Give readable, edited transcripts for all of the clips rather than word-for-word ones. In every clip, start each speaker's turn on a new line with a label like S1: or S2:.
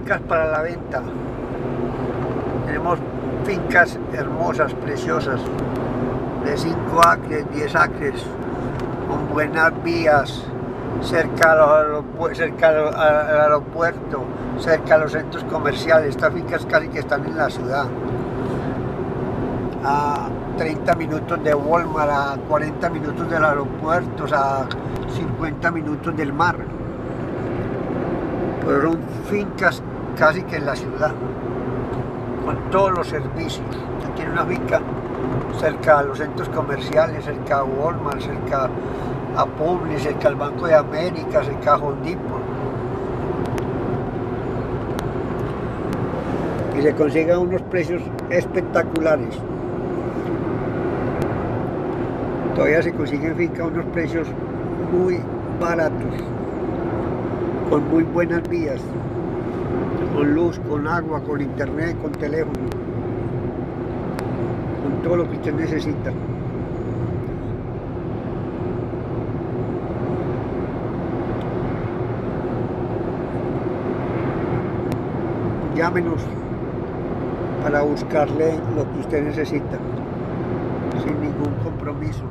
S1: fincas para la venta. Tenemos fincas hermosas, preciosas, de 5 acres, 10 acres, con buenas vías, cerca al aeropuerto, cerca a los centros comerciales. Estas fincas casi que están en la ciudad, a 30 minutos de Walmart, a 40 minutos del aeropuerto, a 50 minutos del mar. Pero son fincas casi que en la ciudad, con todos los servicios. Usted tiene una finca cerca a los centros comerciales, cerca a Walmart, cerca a Publix, cerca al Banco de América, cerca a Home Depot. Y se consigue a unos precios espectaculares. Todavía se consiguen finca a unos precios muy baratos, con muy buenas vías, con luz, con agua, con internet, con teléfono, con todo lo que usted necesita. Llámenos para buscarle lo que usted necesita, sin ningún compromiso.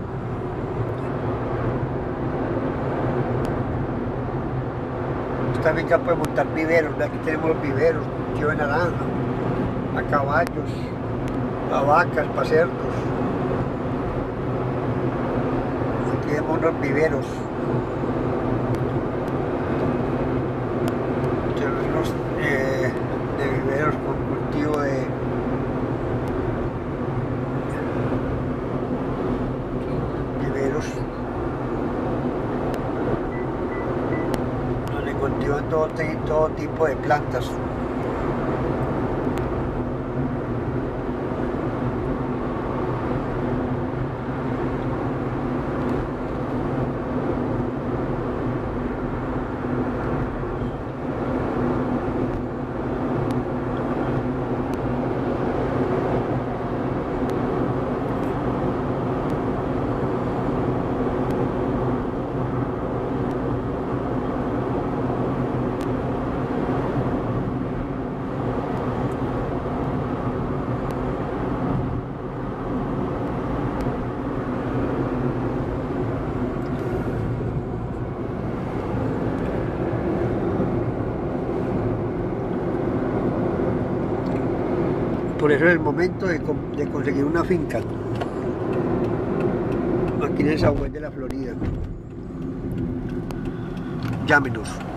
S1: Esta finca puede montar viveros. Aquí tenemos los viveros, cultivo de naranja, a caballos, a vacas, para cerdos. Aquí tenemos unos viveros. Tenemos de viveros con cultivo de viveros donde cultivan todo tipo de plantas. Por eso es el momento de conseguir una finca aquí en el Southwest de la Florida. Llámenos.